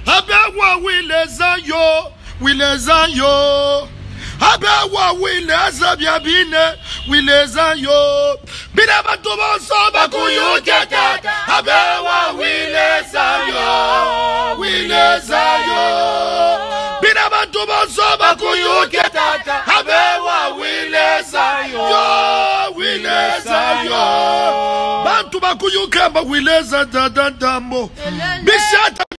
Abewa wileza yo. Abewa wileza biabine wileza yo. Bina batubo soba kuyuketa. Abewa wileza yo. Bina batubo soba kuyuketa. Abewa wileza yo. Bantu bakuyukamba wileza dadadamo. Bishata